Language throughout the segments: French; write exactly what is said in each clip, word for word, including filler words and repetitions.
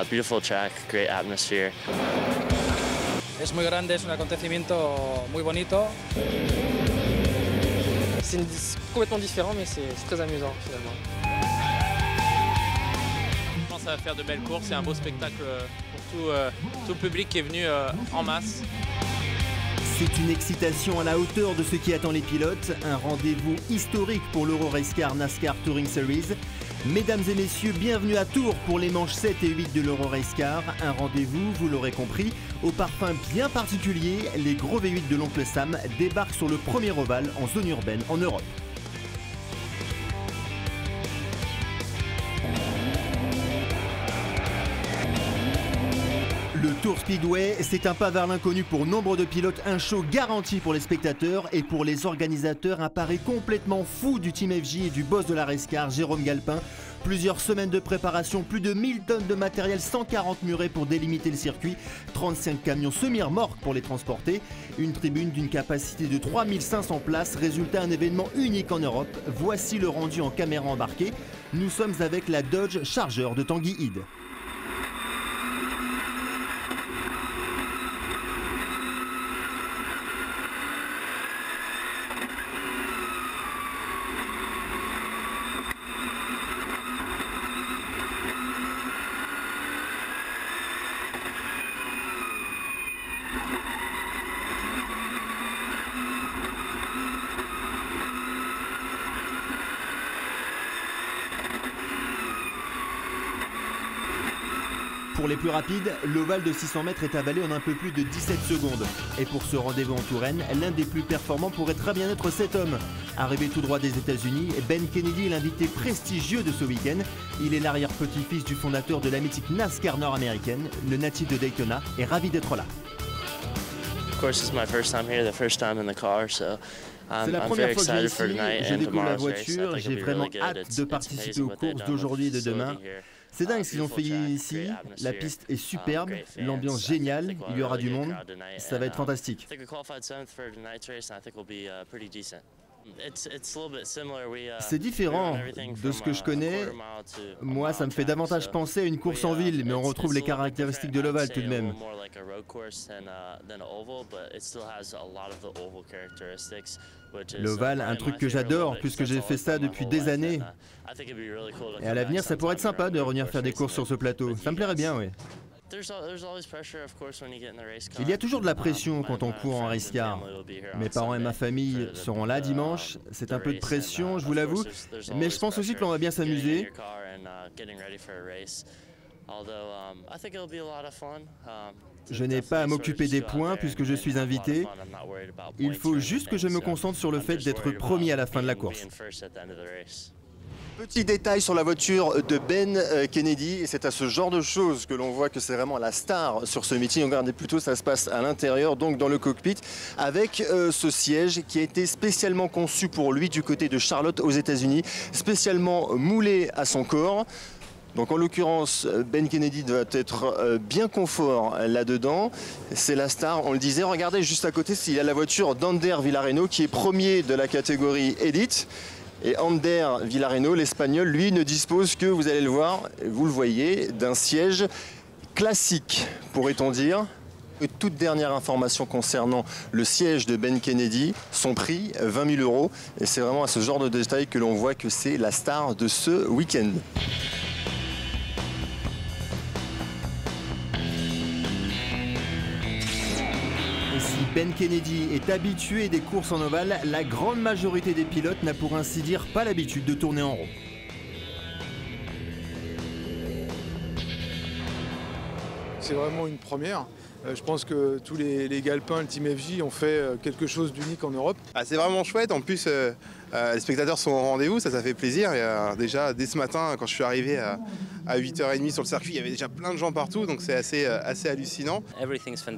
beautiful track, great atmosphere. Es muy grande, es un acontecimiento muy bonito. C'est complètement différent, mais c'est très amusant finalement. Je pense que ça va faire de belles courses et un beau spectacle pour tout, euh, tout le public qui est venu euh, en masse. C'est une excitation à la hauteur de ce qui attend les pilotes, un rendez-vous historique pour l'Euro-Race-Car NASCAR Touring Series. Mesdames et messieurs, bienvenue à Tours pour les manches sept et huit de l'Euro-Race-Car. Un rendez-vous, vous l'aurez compris, au parfum bien particulier. Les gros V huit de l'oncle Sam débarquent sur le premier ovale en zone urbaine en Europe. Le Tour Speedway, c'est un pas vers l'inconnu pour nombre de pilotes, un show garanti pour les spectateurs et pour les organisateurs, un pari complètement fou du Team F J et du boss de la Race-Car, Jérôme Galpin. Plusieurs semaines de préparation, plus de mille tonnes de matériel, cent quarante murets pour délimiter le circuit, trente-cinq camions semi-remorques pour les transporter, une tribune d'une capacité de trois mille cinq cents places, résultat un événement unique en Europe. Voici le rendu en caméra embarquée. Nous sommes avec la Dodge Charger de Tanguy Ide. Pour les plus rapides, l'ovale de six cents mètres est avalé en un peu plus de dix-sept secondes. Et pour ce rendez-vous en Touraine, l'un des plus performants pourrait très bien être cet homme. Arrivé tout droit des États-Unis, Ben Kennedy est l'invité prestigieux de ce week-end. Il est l'arrière-petit-fils du fondateur de la mythique NASCAR nord-américaine. Le natif de Daytona est ravi d'être là. Of course, it's my first time here, the first time in the car, so C'est la première fois que je viens ici, je découvre la voiture, j'ai vraiment hâte de participer aux courses d'aujourd'hui et de demain. C'est dingue ce qu'ils ont fait ici, la piste est superbe, l'ambiance géniale, il y aura du monde, ça va être fantastique. C'est différent de ce que je connais. Moi, ça me fait davantage penser à une course en ville, mais on retrouve les caractéristiques de l'ovale tout de même. L'ovale, un truc que j'adore, puisque j'ai fait ça depuis des années. Et à l'avenir, ça pourrait être sympa de revenir faire des courses sur ce plateau. Ça me plairait bien, oui. Il y a toujours de la pression quand on court en race-car. Mes parents et ma famille seront là dimanche. C'est un peu de pression, je vous l'avoue. Mais je pense aussi que l'on va bien s'amuser. Je n'ai pas à m'occuper des points puisque je suis invité. Il faut juste que je me concentre sur le fait d'être premier à la fin de la course. Petit détail sur la voiture de Ben Kennedy, et c'est à ce genre de choses que l'on voit que c'est vraiment la star sur ce meeting. Regardez plutôt, ça se passe à l'intérieur, donc dans le cockpit, avec euh, ce siège qui a été spécialement conçu pour lui du côté de Charlotte aux États-Unis, spécialement moulé à son corps. Donc en l'occurrence, Ben Kennedy doit être bien confort là-dedans. C'est la star, on le disait. Regardez juste à côté, il y a la voiture d'Ander Villareno qui est premier de la catégorie Elite. Et Ander Villareno, l'Espagnol, lui, ne dispose que, vous allez le voir, vous le voyez, d'un siège classique, pourrait-on dire. Et toute dernière information concernant le siège de Ben Kennedy, son prix, vingt mille euros. Et c'est vraiment à ce genre de détail que l'on voit que c'est la star de ce week-end. Et si Ben Kennedy est habitué des courses en ovale, la grande majorité des pilotes n'a pour ainsi dire pas l'habitude de tourner en rond. C'est vraiment une première. Euh, je pense que tous les, les Galpins, le Team F J ont fait euh, quelque chose d'unique en Europe. Ah, c'est vraiment chouette, en plus euh, euh, les spectateurs sont au rendez-vous, ça, ça fait plaisir. Et, euh, déjà dès ce matin, quand je suis arrivé à, à huit heures trente sur le circuit, il y avait déjà plein de gens partout, donc c'est assez, euh, assez hallucinant. Tout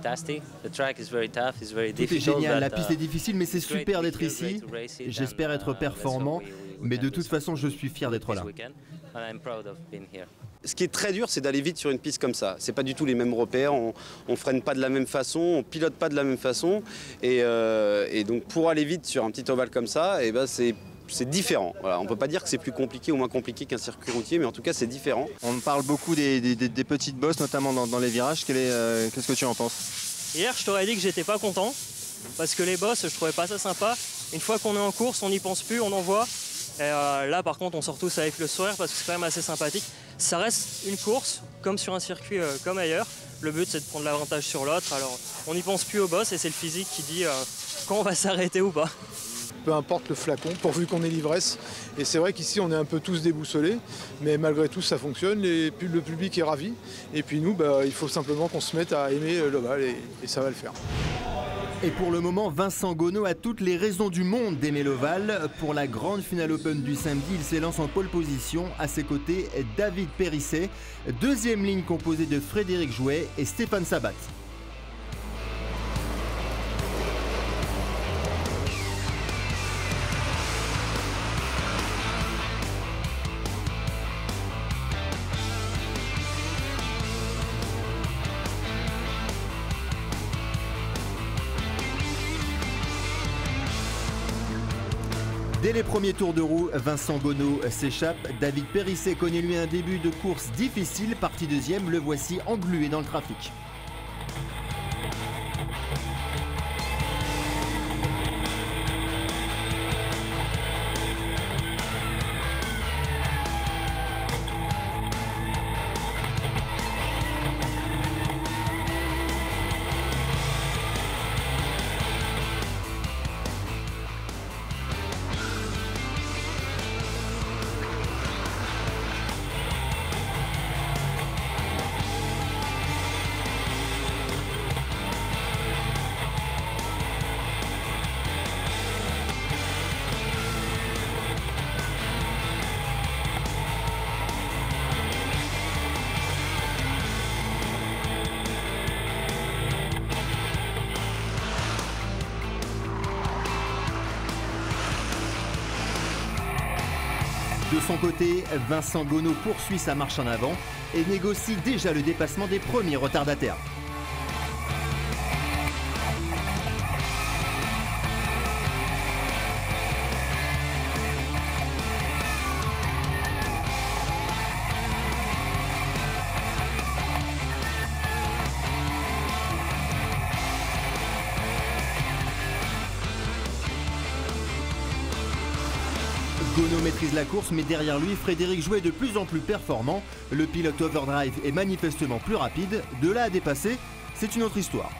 est génial, la piste est difficile, mais c'est super d'être ici. J'espère être performant, mais de toute façon, je suis fier d'être là. Ce qui est très dur, c'est d'aller vite sur une piste comme ça. C'est pas du tout les mêmes repères, on, on freine pas de la même façon, on pilote pas de la même façon. Et, euh, et donc pour aller vite sur un petit ovale comme ça, et ben c'est c'est différent. Voilà, on ne peut pas dire que c'est plus compliqué ou moins compliqué qu'un circuit routier, mais en tout cas c'est différent. On parle beaucoup des, des, des petites bosses, notamment dans, dans les virages. Quel est, euh, qu'est-ce que tu en penses? Hier, je t'aurais dit que j'étais pas content parce que les bosses, je trouvais pas ça sympa. Une fois qu'on est en course, on n'y pense plus, on envoie. Et euh, là, par contre, on sort tous avec le sourire parce que c'est quand même assez sympathique. Ça reste une course, comme sur un circuit euh, comme ailleurs. Le but, c'est de prendre l'avantage sur l'autre. Alors, on n'y pense plus aux bosses et c'est le physique qui dit euh, quand on va s'arrêter ou pas. Peu importe le flacon, pourvu qu'on ait l'ivresse. Et c'est vrai qu'ici, on est un peu tous déboussolés, mais malgré tout, ça fonctionne. Les, le public est ravi. Et puis nous, bah, il faut simplement qu'on se mette à aimer l'Oval et, et ça va le faire. Et pour le moment, Vincent Gonneau a toutes les raisons du monde d'aimer l'Oval. Pour la grande finale Open du samedi, il s'élance en pole position. À ses côtés, David Périsset. Deuxième ligne composée de Frédéric Jouet et Stéphane Sabat. Dès les premiers tours de roue, Vincent Gonneau s'échappe. David Périsset connaît lui un début de course difficile. Parti deuxième, le voici englué dans le trafic. De son côté, Vincent Gonneau poursuit sa marche en avant et négocie déjà le dépassement des premiers retardataires. Gonneau maîtrise la course, mais derrière lui, Frédéric Jouet est de plus en plus performant. Le pilote Overdrive est manifestement plus rapide. De là à dépasser, c'est une autre histoire.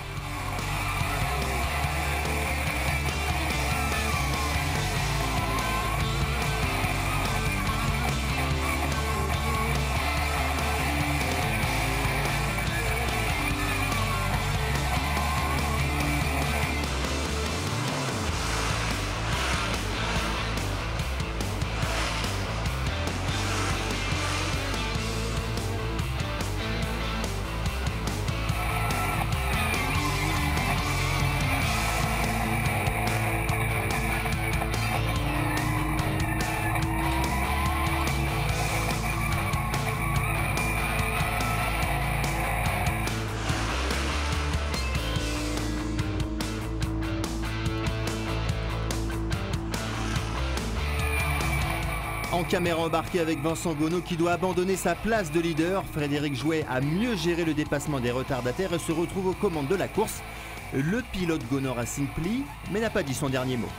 En caméra embarquée avec Vincent Gonneau qui doit abandonner sa place de leader. Frédéric Jouet a mieux géré le dépassement des retardataires et se retrouve aux commandes de la course. Le pilote Gonneau Racing plie, mais n'a pas dit son dernier mot.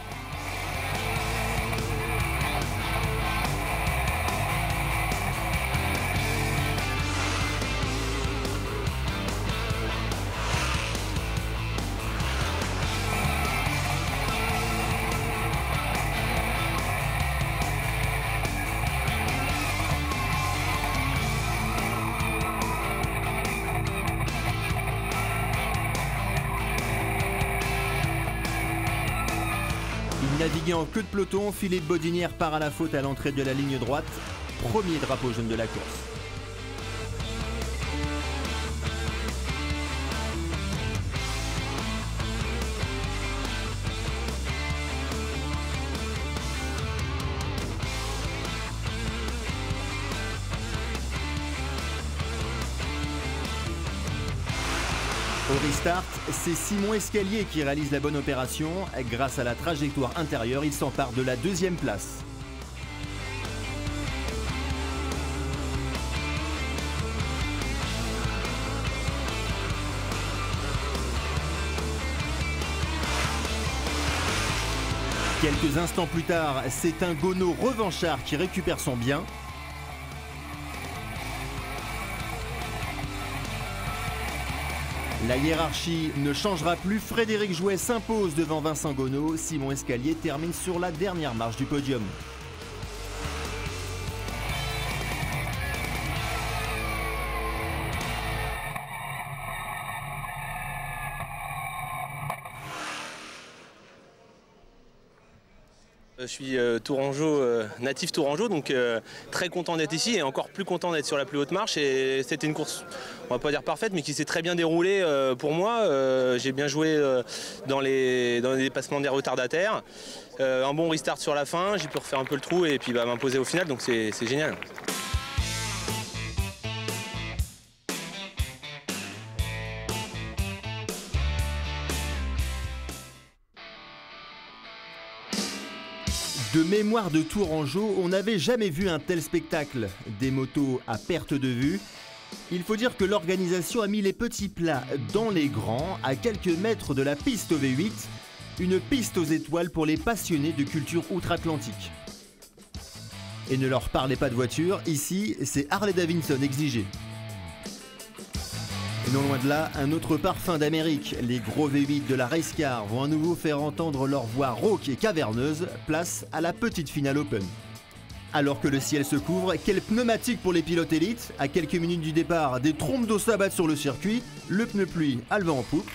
Il naviguait en queue de peloton, Philippe Bodinière part à la faute à l'entrée de la ligne droite. Premier drapeau jaune de la course. Au restart, c'est Simon Escalier qui réalise la bonne opération. Grâce à la trajectoire intérieure, il s'empare de la deuxième place. Quelques instants plus tard, c'est un Gonneau revanchard qui récupère son bien. La hiérarchie ne changera plus. Frédéric Jouet s'impose devant Vincent Gonneau. Simon Escalier termine sur la dernière marche du podium. Je suis euh, tourangeau, euh, natif tourangeau, donc euh, très content d'être ici et encore plus content d'être sur la plus haute marche. Et c'était une course, on va pas dire parfaite, mais qui s'est très bien déroulée euh, pour moi. Euh, J'ai bien joué euh, dans, les, dans les dépassements des retardataires. Euh, un bon restart sur la fin, j'ai pu refaire un peu le trou et puis bah, m'imposer au final, donc c'est génial. De mémoire de Tourangeau, on n'avait jamais vu un tel spectacle. Des motos à perte de vue. Il faut dire que l'organisation a mis les petits plats dans les grands, à quelques mètres de la piste au V huit. Une piste aux étoiles pour les passionnés de culture outre-Atlantique. Et ne leur parlez pas de voiture, ici c'est Harley Davidson exigé. Et non loin de là, un autre parfum d'Amérique. Les gros V huit de la Race Car vont à nouveau faire entendre leur voix rauque et caverneuse. Place à la petite finale Open. Alors que le ciel se couvre, quel pneumatique pour les pilotes élites. À quelques minutes du départ, des trompes d'eau s'abattent sur le circuit. Le pneu pluie a le vent en poupe.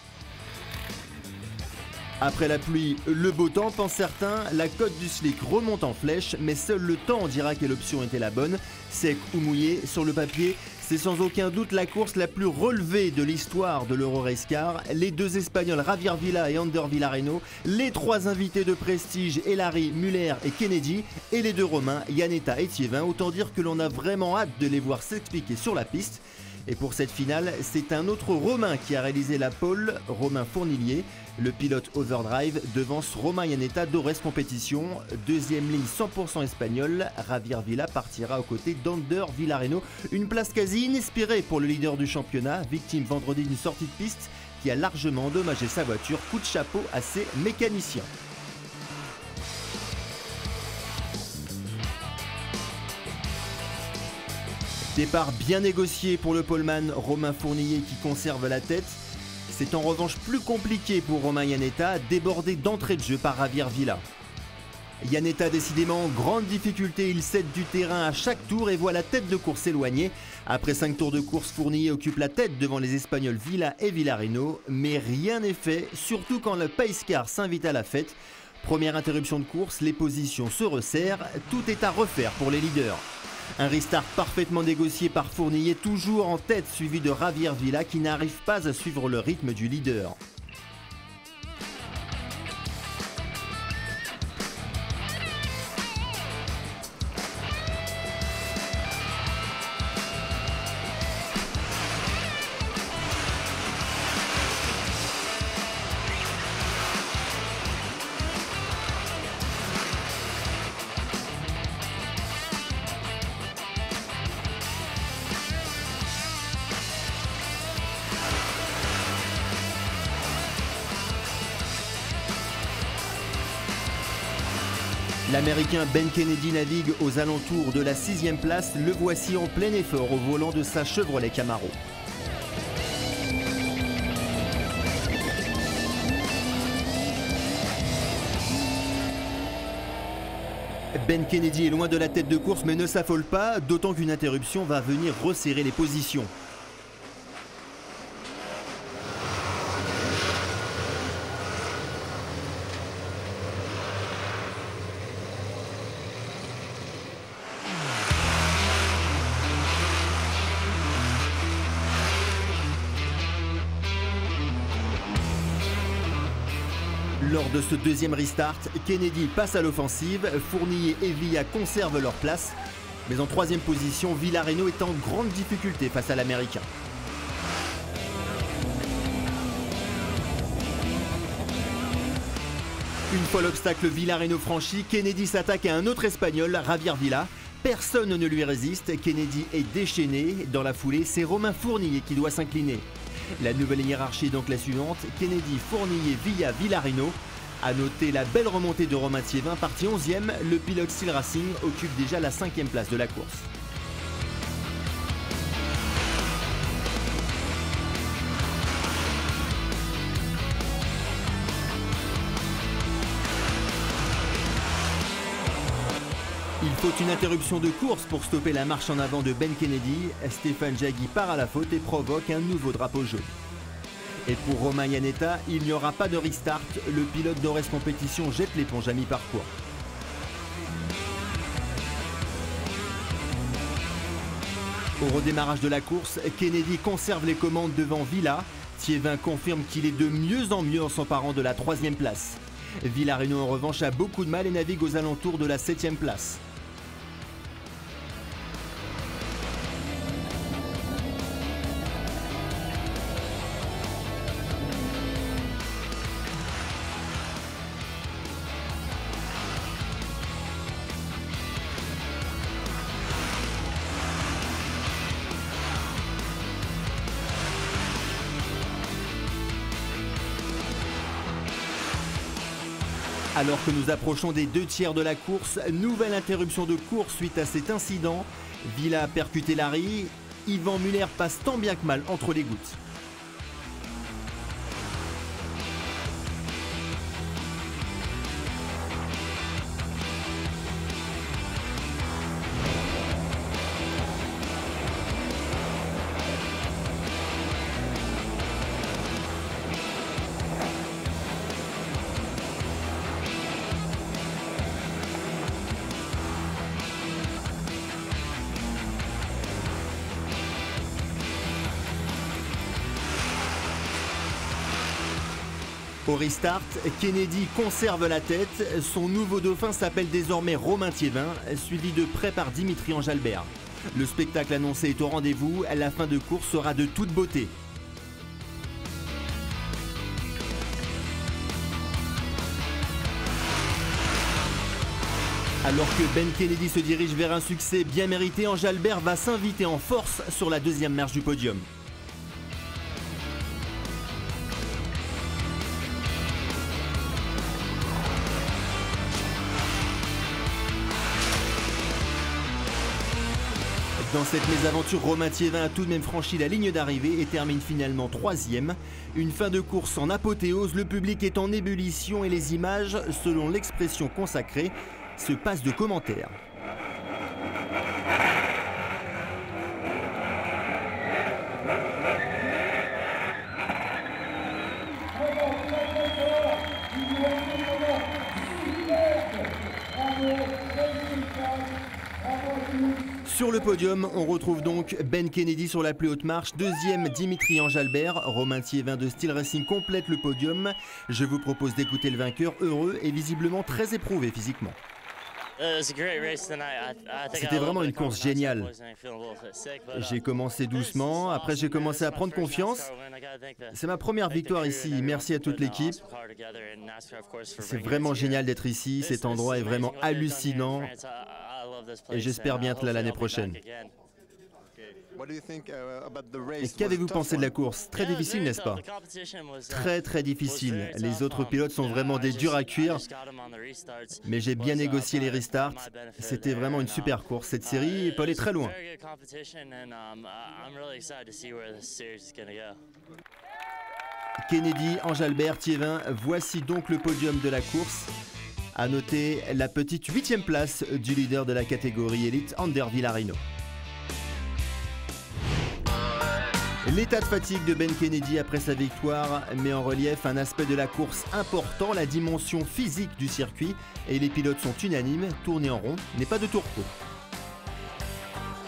Après la pluie, le beau temps, pensent certains. La cote du slick remonte en flèche, mais seul le temps dira quelle option était la bonne. Sec ou mouillé, sur le papier, c'est sans aucun doute la course la plus relevée de l'histoire de l'Euro Race Car. Les deux Espagnols Javier Villa et Ander Villareno, les trois invités de prestige Elary, Muller et Kennedy, et les deux Romains Iannetta et Thiévin. Autant dire que l'on a vraiment hâte de les voir s'expliquer sur la piste. Et pour cette finale, c'est un autre Romain qui a réalisé la pole, Romain Fournillier. Le pilote Overdrive devance Romain Iannetta d'Ores Compétition. Deuxième ligne cent pour cent espagnole, Javier Villa partira aux côtés d'Ander Villareno. Une place quasi inespérée pour le leader du championnat, victime vendredi d'une sortie de piste qui a largement endommagé sa voiture. Coup de chapeau à ses mécaniciens. Départ bien négocié pour le poleman Romain Fournillier qui conserve la tête. C'est en revanche plus compliqué pour Romain Iannetta, débordé d'entrée de jeu par Javier Villa. Iannetta décidément en grande difficulté, il cède du terrain à chaque tour et voit la tête de course s'éloigner. Après cinq tours de course, Fournillier occupe la tête devant les Espagnols Villa et Villareno. Mais rien n'est fait, surtout quand le Pace Car s'invite à la fête. Première interruption de course, les positions se resserrent, tout est à refaire pour les leaders. Un restart parfaitement négocié par Fournillier, toujours en tête, suivi de Javier Villa qui n'arrive pas à suivre le rythme du leader. L'Américain Ben Kennedy navigue aux alentours de la sixième place. Le voici en plein effort au volant de sa Chevrolet Camaro. Ben Kennedy est loin de la tête de course mais ne s'affole pas, d'autant qu'une interruption va venir resserrer les positions. Lors de ce deuxième restart, Kennedy passe à l'offensive, Fournillier et Villa conservent leur place. Mais en troisième position, Villareno est en grande difficulté face à l'Américain. Une fois l'obstacle Villarino franchi, Kennedy s'attaque à un autre Espagnol, Javier Villa. Personne ne lui résiste, Kennedy est déchaîné. Dans la foulée, c'est Romain Fournier qui doit s'incliner. La nouvelle hiérarchie est donc la suivante, Kennedy, Fournier, Villa, Villarino. A noter la belle remontée de Romain Thiévin, parti onzième, le pilote Steel Racing occupe déjà la cinquième place de la course. Il faut une interruption de course pour stopper la marche en avant de Ben Kennedy. Stéphane Jaggi part à la faute et provoque un nouveau drapeau jaune. Et pour Romain Iannetta, il n'y aura pas de restart. Le pilote d'Ores Compétition jette l'éponge à mi-parcours. Au redémarrage de la course, Kennedy conserve les commandes devant Villa. Thiévin confirme qu'il est de mieux en mieux en s'emparant de la troisième place. Villarino en revanche a beaucoup de mal et navigue aux alentours de la septième place. Alors que nous approchons des deux tiers de la course, nouvelle interruption de course suite à cet incident. Villa a percuté Larry, Yvan Muller passe tant bien que mal entre les gouttes. Au restart, Kennedy conserve la tête. Son nouveau dauphin s'appelle désormais Romain Thiévin, suivi de près par Dimitri Angelbert. Le spectacle annoncé est au rendez-vous. La fin de course sera de toute beauté. Alors que Ben Kennedy se dirige vers un succès bien mérité, Angelbert va s'inviter en force sur la deuxième marche du podium. Dans cette mésaventure, Romain Thiévin a tout de même franchi la ligne d'arrivée et termine finalement troisième. Une fin de course en apothéose, le public est en ébullition et les images, selon l'expression consacrée, se passent de commentaires. Sur le podium, on retrouve donc Ben Kennedy sur la plus haute marche, deuxième Dimitri Angelbert, Romain Thiévin de Steel Racing complète le podium. Je vous propose d'écouter le vainqueur, heureux et visiblement très éprouvé physiquement. C'était vraiment une course géniale. J'ai commencé doucement, après j'ai commencé à prendre confiance. C'est ma première victoire ici, merci à toute l'équipe. C'est vraiment génial d'être ici, cet endroit est vraiment hallucinant. Et j'espère bien être là l'année prochaine. Et qu'avez-vous pensé de la course? Très difficile, n'est-ce pas? Très très difficile. Les autres pilotes sont vraiment des durs à cuire. Mais j'ai bien négocié les restarts. C'était vraiment une super course. Cette série peut aller très loin. Kennedy, Angelbert, Thiévin, voici donc le podium de la course. A noter la petite huitième place du leader de la catégorie élite, Ander Villarino. L'état de fatigue de Ben Kennedy après sa victoire met en relief un aspect de la course important, la dimension physique du circuit. Et les pilotes sont unanimes, tourner en rond n'est pas de tourpeau.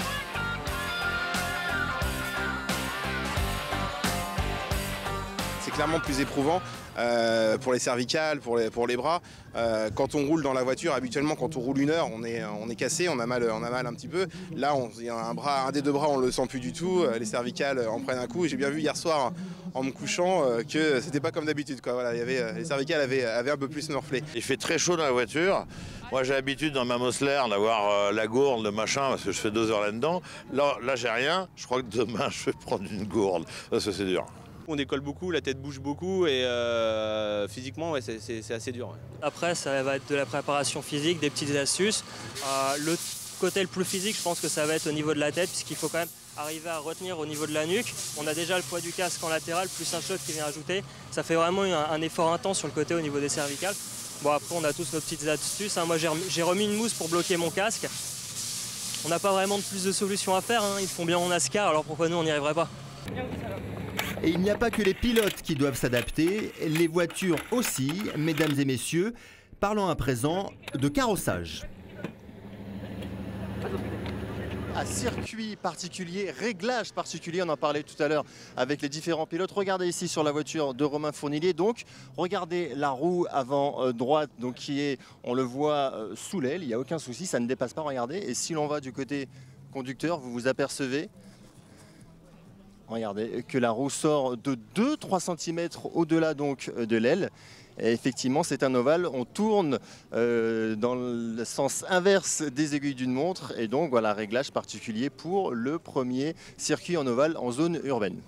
C'est clairement plus éprouvant euh, pour les cervicales, pour les, pour les bras. Euh, quand on roule dans la voiture, habituellement, quand on roule une heure, on est, on est cassé, on a mal, on a mal un petit peu. Là, on, y a un, bras, un des deux bras, on le sent plus du tout. Les cervicales en prennent un coup. J'ai bien vu hier soir, en me couchant, euh, que c'était pas comme d'habitude. Voilà, il y avait, les cervicales avaient, avaient un peu plus morflé. Il fait très chaud dans la voiture. Moi, j'ai l'habitude dans ma Mosler d'avoir euh, la gourde, le machin, parce que je fais deux heures là-dedans. Là, là j'ai rien. Je crois que demain, je vais prendre une gourde. Parce que c'est dur. On décolle beaucoup, la tête bouge beaucoup et euh, physiquement, ouais, c'est assez dur. Ouais. Après, ça va être de la préparation physique, des petites astuces. Euh, le côté le plus physique, je pense que ça va être au niveau de la tête, puisqu'il faut quand même arriver à retenir au niveau de la nuque. On a déjà le poids du casque en latéral, plus un choc qui vient ajouter. Ça fait vraiment un, un effort intense sur le côté au niveau des cervicales. Bon, après, on a tous nos petites astuces. Hein. Moi, j'ai remis une mousse pour bloquer mon casque. On n'a pas vraiment de plus de solutions à faire. Hein. Ils font bien en NASCAR, alors pourquoi nous, on n'y arriverait pas? Et il n'y a pas que les pilotes qui doivent s'adapter, les voitures aussi, mesdames et messieurs. Parlons à présent de carrossage. À circuit particulier, réglage particulier, on en parlait tout à l'heure avec les différents pilotes. Regardez ici sur la voiture de Romain Fournilier, donc regardez la roue avant euh, droite, donc qui est, on le voit euh, sous l'aile, il n'y a aucun souci, ça ne dépasse pas, regardez. Et si l'on va du côté conducteur, vous vous apercevez, regardez, que la roue sort de deux à trois centimètres au-delà donc de l'aile. Et effectivement, c'est un ovale, on tourne euh, dans le sens inverse des aiguilles d'une montre. Et donc, voilà, réglage particulier pour le premier circuit en ovale en zone urbaine.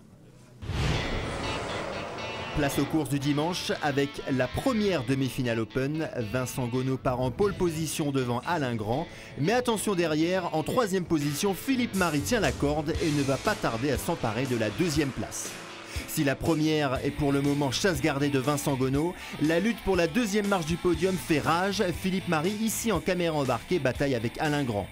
Place aux courses du dimanche avec la première demi-finale Open. Vincent Gonneau part en pole position devant Alain Grand. Mais attention derrière, en troisième position, Philippe Marie tient la corde et ne va pas tarder à s'emparer de la deuxième place. Si la première est pour le moment chasse gardée de Vincent Gonneau, la lutte pour la deuxième marche du podium fait rage. Philippe Marie, ici en caméra embarquée, bataille avec Alain Grand.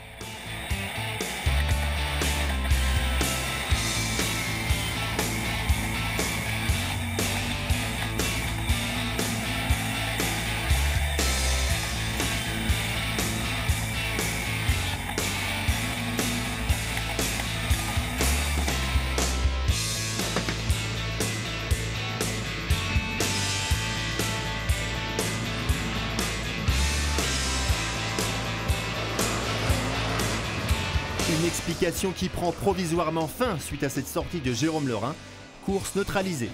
Une explication qui prend provisoirement fin suite à cette sortie de Jérôme Lerin. Course neutralisée.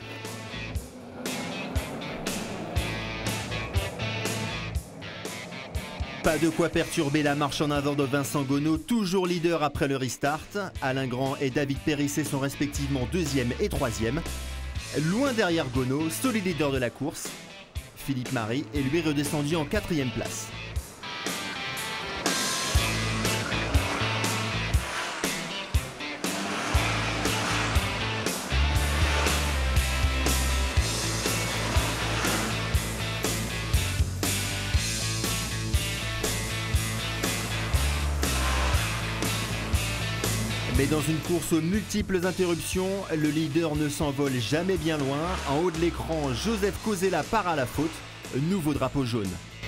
Pas de quoi perturber la marche en avant de Vincent Gonneau, toujours leader après le restart. Alain Grand et David Périssé sont respectivement deuxième et troisième. Loin derrière Gonneau, solide leader de la course. Philippe Marie est lui redescendu en quatrième place. Mais dans une course aux multiples interruptions, le leader ne s'envole jamais bien loin. En haut de l'écran, Joseph Cosella part à la faute. Nouveau drapeau jaune.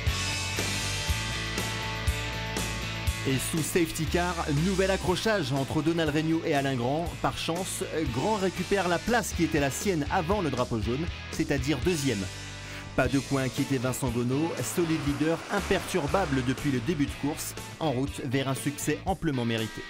Et sous safety car, nouvel accrochage entre Donald Regnault et Alain Grand. Par chance, Grand récupère la place qui était la sienne avant le drapeau jaune, c'est-à-dire deuxième. Pas de quoi inquiéter Vincent Gonneau, solide leader imperturbable depuis le début de course, en route vers un succès amplement mérité.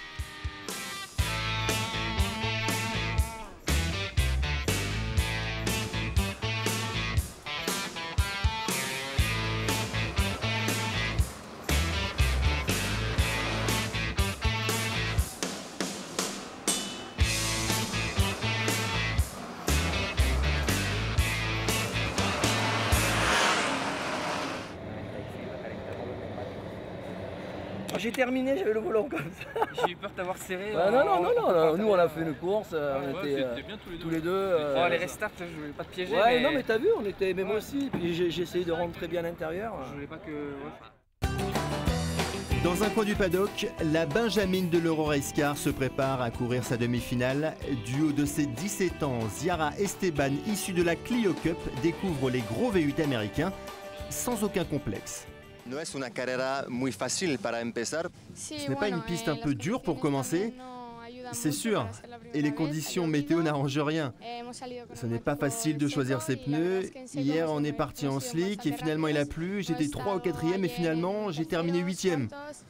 J'ai terminé, j'avais le volant comme ça. J'ai eu peur de t'avoir serré. Ouais, non, non, non, non, non, nous on a fait une course, ouais, on ouais, était euh, bien tous les deux. Tous les deux euh, oh, les restarts, je voulais pas te piéger. Ouais, mais... non, mais t'as vu, on était, même ouais. aussi, puis j'ai essayé de rentrer bien à l'intérieur. Je voulais pas que. Ouais. Dans un coin du paddock, la Benjamine de l'Euro-Race-Car se prépare à courir sa demi-finale. Du haut de ses dix-sept ans, Ziara Esteban, issue de la Clio Cup, découvre les gros V huit américains sans aucun complexe. No es una carrera muy fácil para empezar. Ce n'est pas une piste un peu dure pour commencer. C'est sûr, et les conditions météo n'arrangent rien. Ce n'est pas facile de choisir ses pneus. Hier, on est parti en slick et finalement il a plu. J'étais trois au quatrième et finalement j'ai terminé huitième.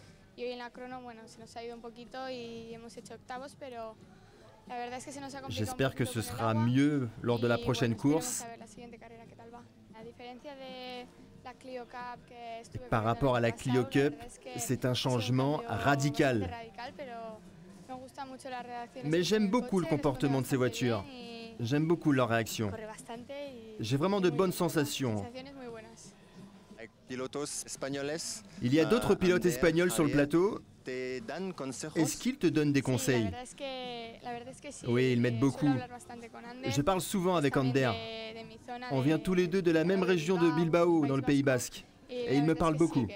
J'espère que ce sera mieux lors de la prochaine course. Par rapport à la Clio Cup, c'est un changement radical. Mais j'aime beaucoup le comportement de ces voitures. J'aime beaucoup leur réaction. J'ai vraiment de bonnes sensations. Il y a d'autres pilotes espagnols sur le plateau. Est-ce qu'ils te donnent des conseils? Oui, ils m'aident beaucoup. Je parle souvent avec Ander. On vient tous les deux de la même région de Bilbao, dans le Pays Basque. Et il me parle beaucoup.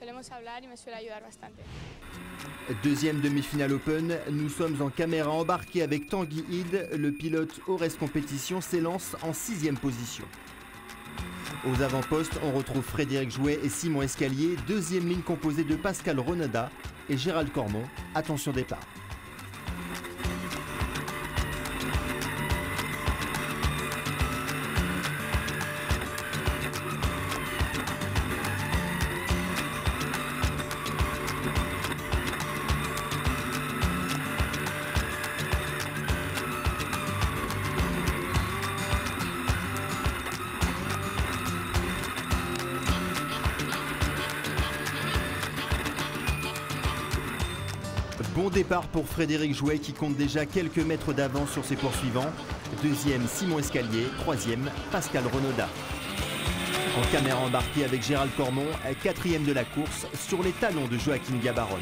Deuxième demi-finale Open, nous sommes en caméra embarquée avec Tanguy Ide. Le pilote Ores Compétition s'élance en sixième position. Aux avant-postes, on retrouve Frédéric Jouet et Simon Escalier. Deuxième ligne composée de Pascal Renaudat et Gérald Cormont. Attention départ. Bon départ pour Frédéric Jouet qui compte déjà quelques mètres d'avance sur ses poursuivants. Deuxième, Simon Escalier. Troisième, Pascal Renaudat. En caméra embarquée avec Gérald Cormont, quatrième de la course, sur les talons de Joaquin Gabaron.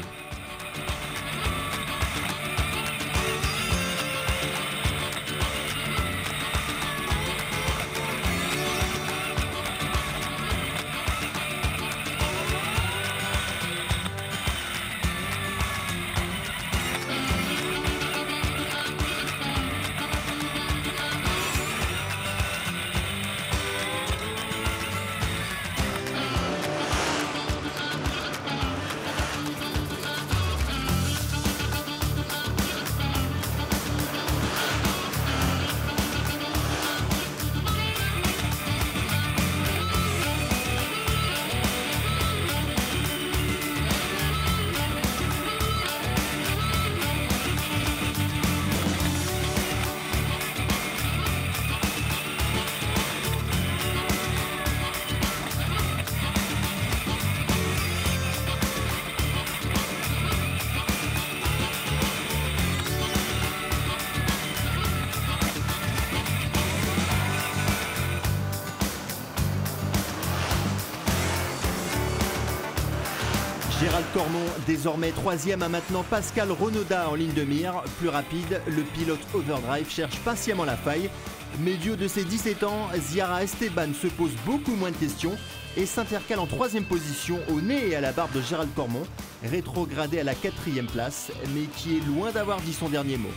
Gérald Cormont, désormais troisième, a maintenant Pascal Renaudat en ligne de mire. Plus rapide, le pilote Overdrive cherche patiemment la faille. Mais du haut de ses dix-sept ans, Ziara Esteban se pose beaucoup moins de questions et s'intercale en troisième position au nez et à la barbe de Gérald Cormont, rétrogradé à la quatrième place, mais qui est loin d'avoir dit son dernier mot.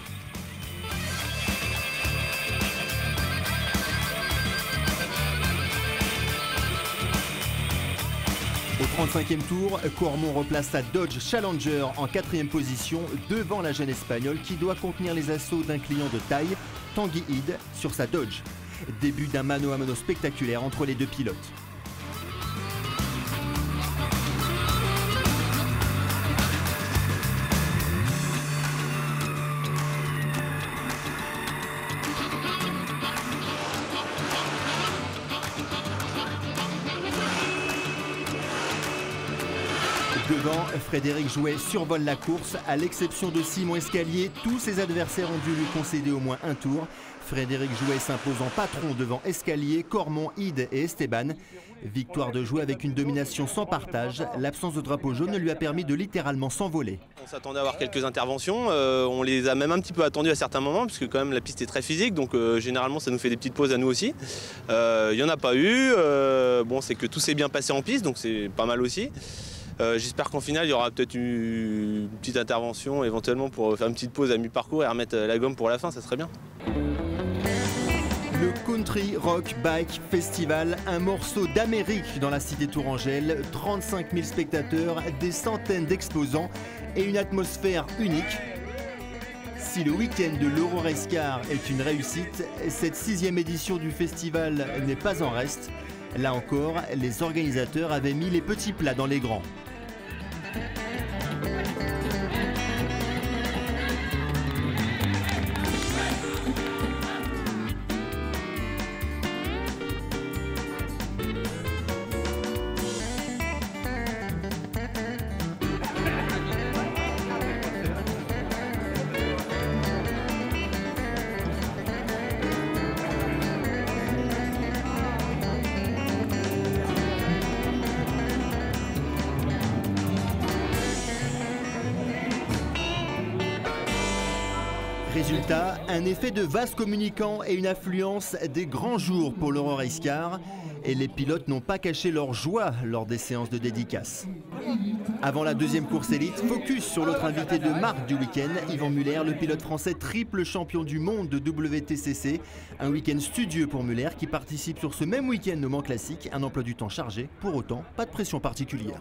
Au trente-cinquième tour, Cormont replace sa Dodge Challenger en quatrième position devant la jeune Espagnole qui doit contenir les assauts d'un client de taille, Tanguy Ide, sur sa Dodge. Début d'un mano à mano spectaculaire entre les deux pilotes. Devant, Frédéric Jouet survole la course. À l'exception de Simon Escalier, tous ses adversaires ont dû lui concéder au moins un tour. Frédéric Jouet s'impose en patron devant Escalier, Cormont, Ide et Esteban. Victoire de Jouet avec une domination sans partage. L'absence de drapeau jaune lui a permis de littéralement s'envoler. On s'attendait à avoir quelques interventions. Euh, on les a même un petit peu attendues à certains moments puisque quand même la piste est très physique. Donc euh, généralement ça nous fait des petites pauses à nous aussi. Il euh, n'y en a pas eu. Euh, bon, c'est que tout s'est bien passé en piste donc c'est pas mal aussi. Euh, J'espère qu'en finale, il y aura peut-être une petite intervention éventuellement pour faire une petite pause à mi-parcours et remettre la gomme pour la fin, ça serait bien. Le Country Rock Bike Festival, un morceau d'Amérique dans la cité tourangelle, trente-cinq mille spectateurs, des centaines d'exposants et une atmosphère unique. Si le week-end de l'Euro-Race-Car est une réussite, cette sixième édition du festival n'est pas en reste. Là encore, les organisateurs avaient mis les petits plats dans les grands. Résultat, un effet de vase communicant et une affluence des grands jours pour l'Euro-Race-Car. Et les pilotes n'ont pas caché leur joie lors des séances de dédicaces. Avant la deuxième course élite, focus sur l'autre invité de marque du week-end, Yvan Muller, le pilote français triple champion du monde de W T C C. Un week-end studieux pour Muller qui participe sur ce même week-end au Mans Classique. Un emploi du temps chargé, pour autant, pas de pression particulière.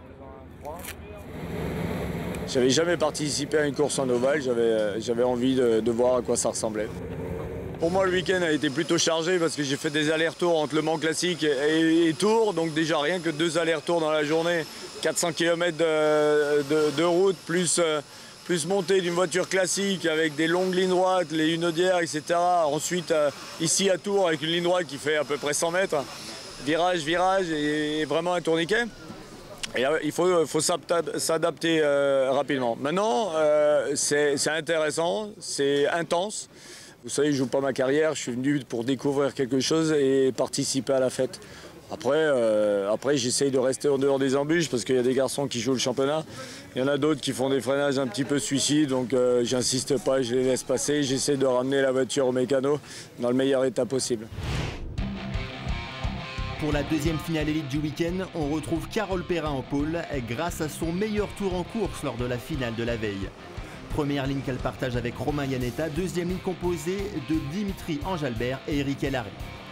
J'avais jamais participé à une course en ovale, j'avais j'avais envie de, de voir à quoi ça ressemblait. Pour moi, le week-end a été plutôt chargé parce que j'ai fait des allers-retours entre le Mans Classique et, et Tours. Donc déjà, rien que deux allers-retours dans la journée, quatre cents kilomètres de, de, de route, plus, plus montée d'une voiture classique avec des longues lignes droites, les Hunaudières, et cetera. Ensuite, ici à Tours, avec une ligne droite qui fait à peu près cent mètres, virage, virage et vraiment un tourniquet. Et il faut, faut s'adapter euh, rapidement. Maintenant, euh, c'est intéressant, c'est intense. Vous savez, je ne joue pas ma carrière, je suis venu pour découvrir quelque chose et participer à la fête. Après, euh, après j'essaye de rester en dehors des embûches parce qu'il y a des garçons qui jouent le championnat. Il y en a d'autres qui font des freinages un petit peu suicides, donc euh, j'insiste pas, je les laisse passer. J'essaie de ramener la voiture au mécano dans le meilleur état possible. Pour la deuxième finale élite du week-end, on retrouve Carole Perrin en pôle grâce à son meilleur tour en course lors de la finale de la veille. Première ligne qu'elle partage avec Romain Iannetta, deuxième ligne composée de Dimitri Enjalbert et Eric Ellaré.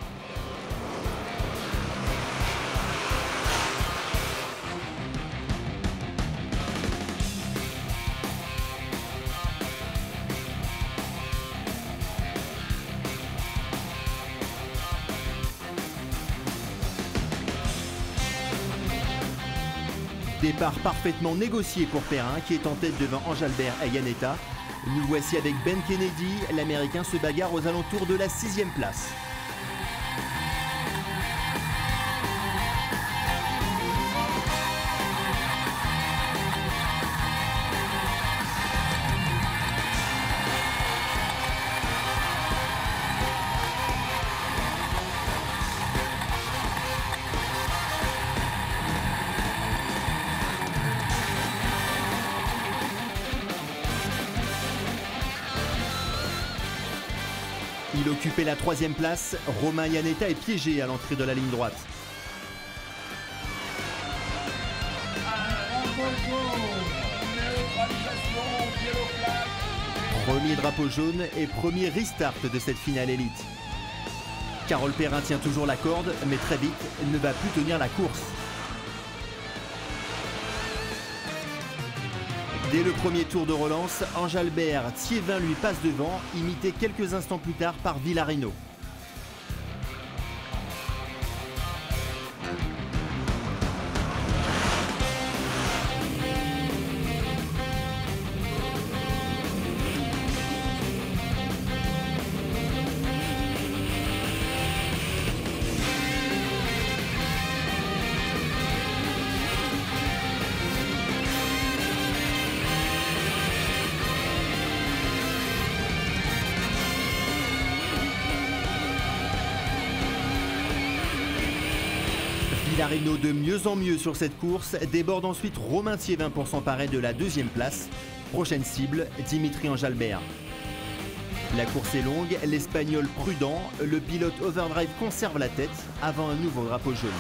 Départ parfaitement négocié pour Perrin qui est en tête devant Enjalbert et Iannetta. Nous voici avec Ben Kennedy, l'Américain se bagarre aux alentours de la sixième place. Il occupait la troisième place. Romain Iannetta est piégé à l'entrée de la ligne droite. Premier drapeau jaune et premier restart de cette finale élite. Carole Perrin tient toujours la corde, mais très vite, elle ne va plus tenir la course. Dès le premier tour de relance, Enjalbert Thiévin lui passe devant, imité quelques instants plus tard par Villarino. Villarino de mieux en mieux sur cette course, déborde ensuite Romain Thiévin pour s'emparer de la deuxième place. Prochaine cible, Dimitri Enjalbert. La course est longue, l'Espagnol prudent, le pilote Overdrive conserve la tête avant un nouveau drapeau jaune.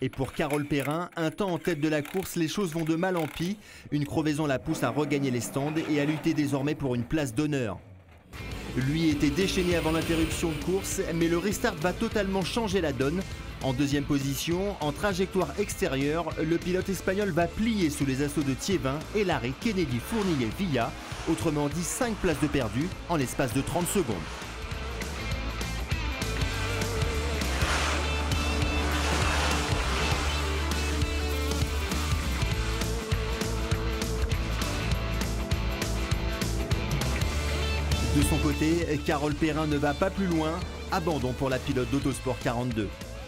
Et pour Carole Perrin, un temps en tête de la course, les choses vont de mal en pis. Une crevaison la pousse à regagner les stands et à lutter désormais pour une place d'honneur. Lui était déchaîné avant l'interruption de course, mais le restart va totalement changer la donne. En deuxième position, en trajectoire extérieure, le pilote espagnol va plier sous les assauts de Thiévin, Elary, Kennedy, Fournier, Villa. Autrement dit, cinq places de perdu en l'espace de trente secondes. De son côté, Carole Perrin ne va pas plus loin. Abandon pour la pilote d'Autosport quarante-deux.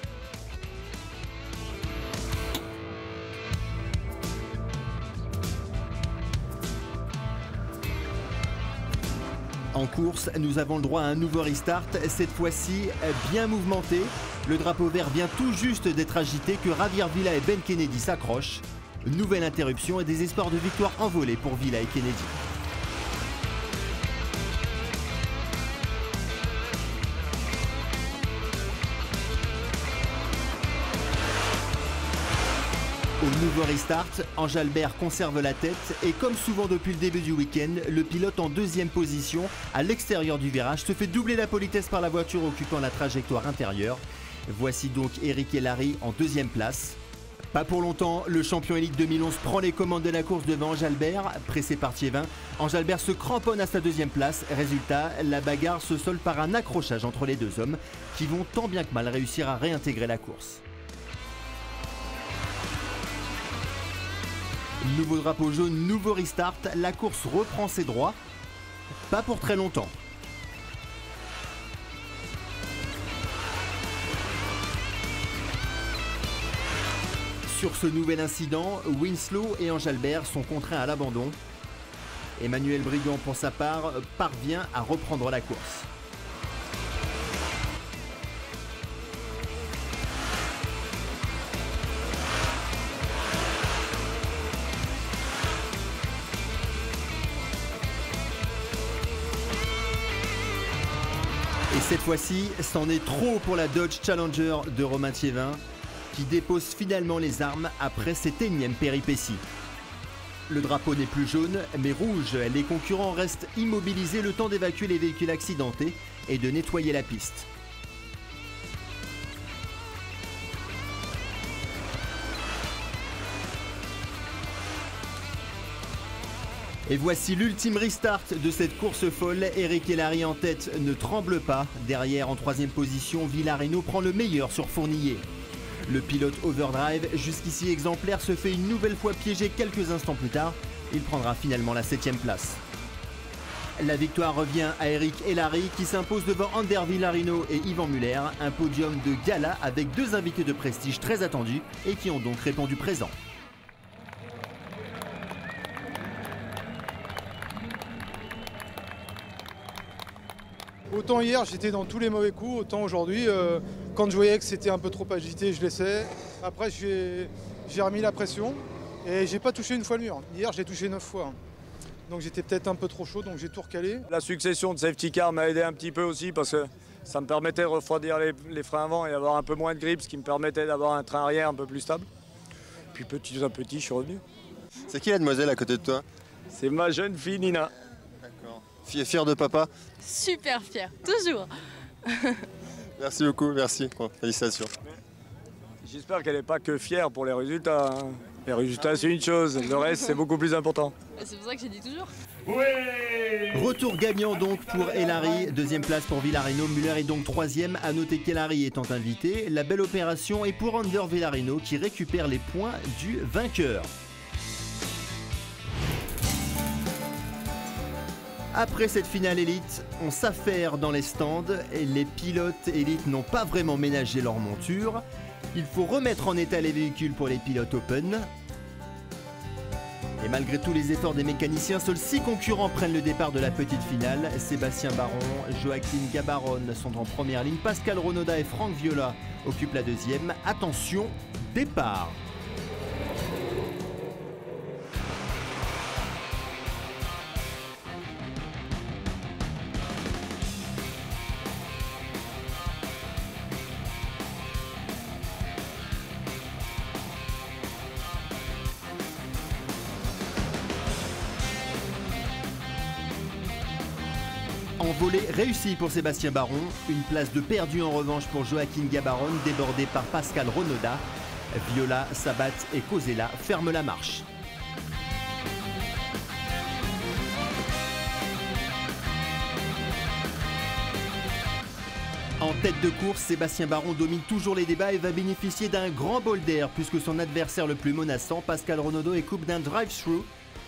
En course, nous avons le droit à un nouveau restart, cette fois-ci bien mouvementé. Le drapeau vert vient tout juste d'être agité que Javier Villa et Ben Kennedy s'accrochent. Nouvelle interruption et des espoirs de victoire envolés pour Villa et Kennedy. Au nouveau restart, Enjalbert conserve la tête et comme souvent depuis le début du week-end, le pilote en deuxième position à l'extérieur du virage se fait doubler la politesse par la voiture occupant la trajectoire intérieure. Voici donc Eric Elary en deuxième place. Pas pour longtemps, le champion élite deux mille onze prend les commandes de la course devant Enjalbert, pressé par Thiévin. Enjalbert se cramponne à sa deuxième place. Résultat, la bagarre se solde par un accrochage entre les deux hommes qui vont tant bien que mal réussir à réintégrer la course. Nouveau drapeau jaune, nouveau restart, la course reprend ses droits. Pas pour très longtemps. Sur ce nouvel incident, Winslow et Enjalbert sont contraints à l'abandon. Emmanuel Brigand, pour sa part, parvient à reprendre la course. Et cette fois-ci, c'en est trop pour la Dodge Challenger de Romain Thiévin, qui dépose finalement les armes après cette énième péripétie. Le drapeau n'est plus jaune, mais rouge. Les concurrents restent immobilisés le temps d'évacuer les véhicules accidentés et de nettoyer la piste. Et voici l'ultime restart de cette course folle. Eric Elary en tête ne tremble pas. Derrière, en troisième position, Villarino prend le meilleur sur Fournier. Le pilote Overdrive, jusqu'ici exemplaire, se fait une nouvelle fois piéger quelques instants plus tard. Il prendra finalement la septième place. La victoire revient à Eric Elary qui s'impose devant Ander Villarino et Yvan Muller. Un podium de gala avec deux invités de prestige très attendus et qui ont donc répondu présent. Autant hier j'étais dans tous les mauvais coups, autant aujourd'hui euh, quand je voyais que c'était un peu trop agité, je laissais. Après j'ai remis la pression et j'ai pas touché une fois le mur. Hier j'ai touché neuf fois. Donc j'étais peut-être un peu trop chaud, donc j'ai tout recalé. La succession de safety car m'a aidé un petit peu aussi parce que ça me permettait de refroidir les, les freins avant et avoir un peu moins de grip, ce qui me permettait d'avoir un train arrière un peu plus stable. Puis petit à petit, je suis revenu. C'est qui la demoiselle à côté de toi? C'est ma jeune fille Nina. D'accord. Fier de papa? Super fier, toujours. Merci beaucoup, merci. Bon, félicitations. J'espère qu'elle n'est pas que fière pour les résultats. Hein. Les résultats, c'est une chose, le reste, c'est beaucoup plus important. C'est pour ça que j'ai dit toujours. Ouais. Retour gagnant donc pour Elary, deuxième place pour Villarino, Muller est donc troisième. À noter qu'Elary étant invité, la belle opération est pour Ander Villarino qui récupère les points du vainqueur. Après cette finale élite, on s'affaire dans les stands et les pilotes élites n'ont pas vraiment ménagé leur monture. Il faut remettre en état les véhicules pour les pilotes open. Et malgré tous les efforts des mécaniciens, seuls six concurrents prennent le départ de la petite finale. Sébastien Baron, Joaquin Gabaron sont en première ligne. Pascal Ronoda et Franck Viola occupent la deuxième. Attention, départ! L'envolée réussie pour Sébastien Baron. Une place de perdu en revanche pour Joaquin Gabaron, débordé par Pascal Ronoda. Viola, Sabat et Cosella ferment la marche. En tête de course, Sébastien Baron domine toujours les débats et va bénéficier d'un grand bol d'air puisque son adversaire le plus menaçant, Pascal Ronoda, est coupe d'un drive-through.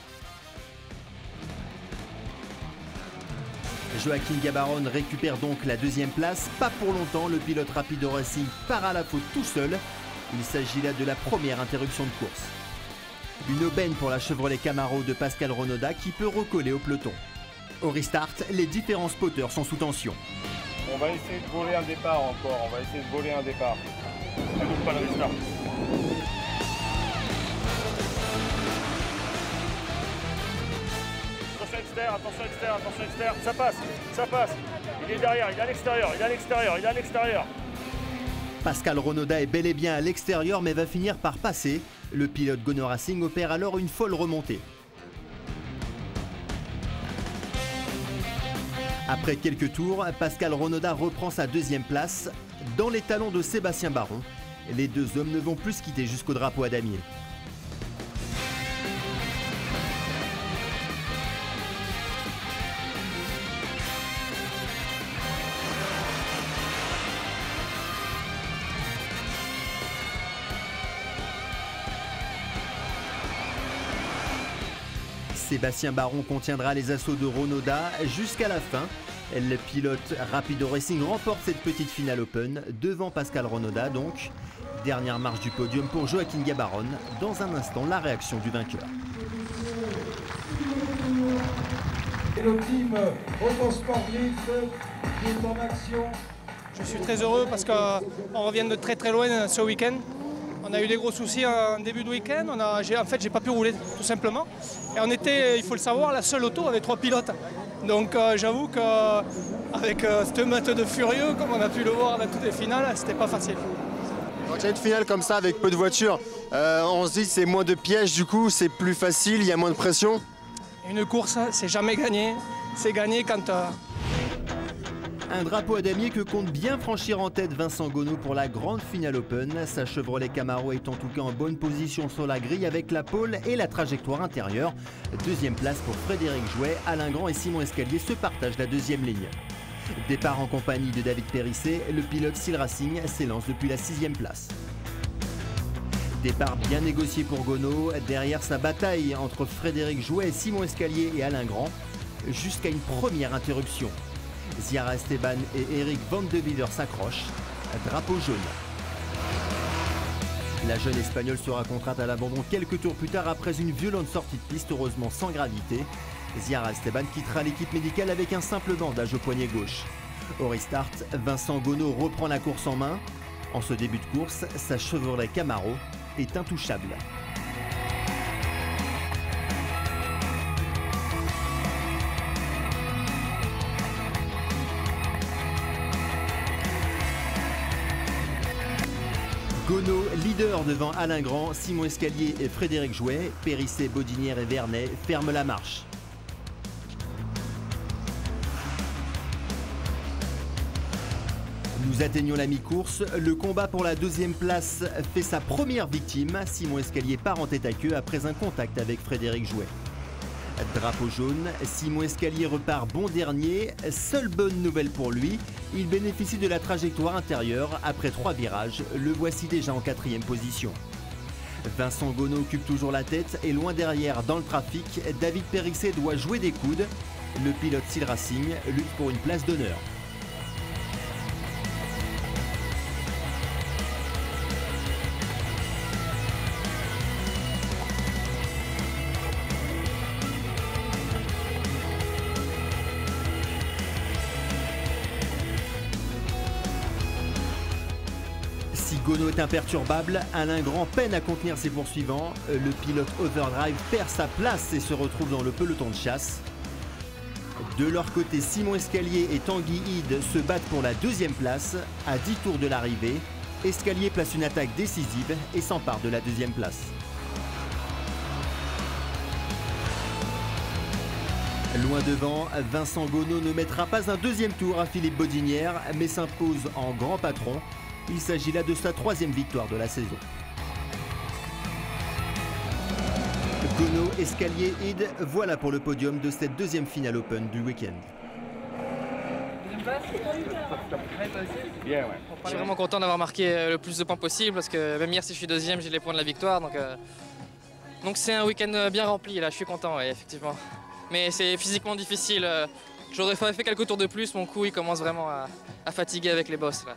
Joaquin Gabaron récupère donc la deuxième place. Pas pour longtemps, le pilote Rapido Racing part à la faute tout seul. Il s'agit là de la première interruption de course. Une aubaine pour la Chevrolet Camaro de Pascal Ronoda qui peut recoller au peloton. Au restart, les différents spotters sont sous tension. On va essayer de voler un départ encore, on va essayer de voler un départ. Ça ne pas le restart. Attention extérieur, attention extérieur, attention extérieur, ça passe, ça passe. Il est derrière, il est à l'extérieur, il est à l'extérieur, il est à l'extérieur. Pascal Ronoda est bel et bien à l'extérieur mais va finir par passer. Le pilote Gono Racing opère alors une folle remontée. Après quelques tours, Pascal Ronoda reprend sa deuxième place dans les talons de Sébastien Baron. Les deux hommes ne vont plus se quitter jusqu'au drapeau à damier. Sébastien Baron contiendra les assauts de Ronoda jusqu'à la fin. Le pilote Rapido Racing remporte cette petite finale open devant Pascal Ronoda donc. Dernière marche du podium pour Joaquin Gabaron. Dans un instant, la réaction du vainqueur. Et le team Autosport Blitz qui est en action. Je suis très heureux parce qu'on revient de très très loin ce week-end. On a eu des gros soucis en début de week-end. On a, en fait, j'ai pas pu rouler tout simplement. Et on était, il faut le savoir, la seule auto avec trois pilotes. Donc euh, j'avoue qu'avec euh, cette meute de furieux, comme on a pu le voir dans toutes les finales, c'était pas facile. Quand il y a une finale comme ça avec peu de voitures, euh, on se dit que c'est moins de pièges, du coup c'est plus facile, il y a moins de pression. Une course, c'est jamais gagné. C'est gagné quand... Euh, Un drapeau à damier que compte bien franchir en tête Vincent Gono pour la grande finale open. Sa Chevrolet Camaro est en tout cas en bonne position sur la grille avec la pole et la trajectoire intérieure. Deuxième place pour Frédéric Jouet. Alain Grand et Simon Escalier se partagent la deuxième ligne. Départ en compagnie de David Périsset, le pilote Sil Racing s'élance depuis la sixième place. Départ bien négocié pour Gono, derrière sa bataille entre Frédéric Jouet, Simon Escalier et Alain Grand, jusqu'à une première interruption. Ziara Esteban et Eric Van de Bever s'accrochent. Drapeau jaune. La jeune Espagnole sera contrainte à l'abandon quelques tours plus tard après une violente sortie de piste, heureusement sans gravité. Ziara Esteban quittera l'équipe médicale avec un simple bandage au poignet gauche. Au restart, Vincent Gono reprend la course en main. En ce début de course, sa Chevrolet Camaro est intouchable. Gono, leader devant Alain Grand, Simon Escalier et Frédéric Jouet. Périsset, Baudinière et Vernet ferment la marche. Nous atteignons la mi-course. Le combat pour la deuxième place fait sa première victime. Simon Escalier part en tête à queue après un contact avec Frédéric Jouet. Drapeau jaune, Simon Escalier repart bon dernier. Seule bonne nouvelle pour lui, il bénéficie de la trajectoire intérieure. Après trois virages, le voici déjà en quatrième position. Vincent Gono occupe toujours la tête et loin derrière dans le trafic, David Périsset doit jouer des coudes. Le pilote Sil Racing lutte pour une place d'honneur. Si Gono est imperturbable, Alain Grand peine à contenir ses poursuivants. Le pilote Overdrive perd sa place et se retrouve dans le peloton de chasse. De leur côté, Simon Escalier et Tanguy Ide se battent pour la deuxième place. À dix tours de l'arrivée, Escalier place une attaque décisive et s'empare de la deuxième place. Loin devant, Vincent Gonneau ne mettra pas un deuxième tour à Philippe Baudinière, mais s'impose en grand patron. Il s'agit là de sa troisième victoire de la saison. Gonneau, Escalier, Ide, voilà pour le podium de cette deuxième finale Open du week-end. Je suis vraiment content d'avoir marqué le plus de points possible parce que même hier si je suis deuxième, j'ai les points de la victoire. Donc euh, donc c'est un week-end bien rempli là, je suis content, ouais, effectivement. Mais c'est physiquement difficile. J'aurais fait quelques tours de plus, mon cou il commence vraiment à, à fatiguer avec les bosses là.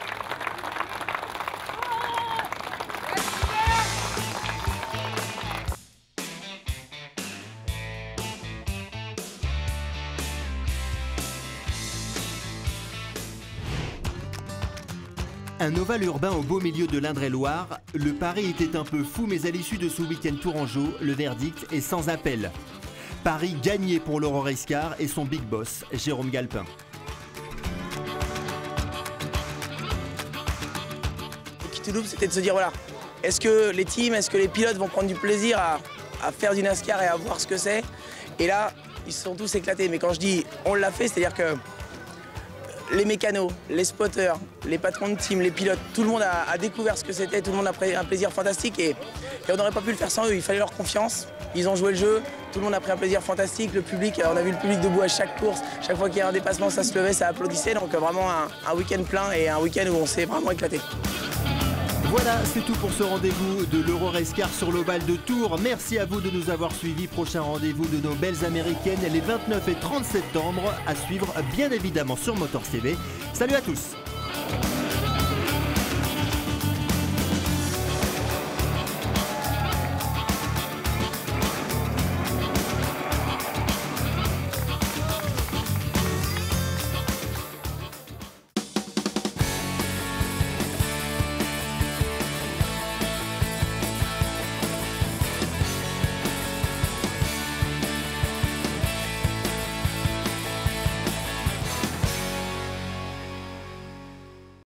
Un ovale urbain au beau milieu de l'Indre-et-Loire, le pari était un peu fou, mais à l'issue de ce week-end tourangeau, le verdict est sans appel. Paris gagné pour Laurent Rescar et son big boss, Jérôme Galpin. Qui tout double, c'était de se dire voilà, est-ce que les teams, est-ce que les pilotes vont prendre du plaisir à, à faire du NASCAR et à voir ce que c'est? Et là, ils se sont tous éclatés. Mais quand je dis on l'a fait, c'est-à-dire que les mécanos, les spotters, les patrons de team, les pilotes, tout le monde a, a découvert ce que c'était, tout le monde a pris un plaisir fantastique et, et on n'aurait pas pu le faire sans eux, il fallait leur confiance, ils ont joué le jeu, tout le monde a pris un plaisir fantastique, le public, on a vu le public debout à chaque course, chaque fois qu'il y a un dépassement ça se levait, ça applaudissait, donc vraiment un, un week-end plein et un week-end où on s'est vraiment éclaté. Voilà, c'est tout pour ce rendez-vous de l'Euro Rescar sur l'Oval de Tours. Merci à vous de nous avoir suivis. Prochain rendez-vous de nos belles américaines les vingt-neuf et trente septembre à suivre bien évidemment sur Motors T V. Salut à tous.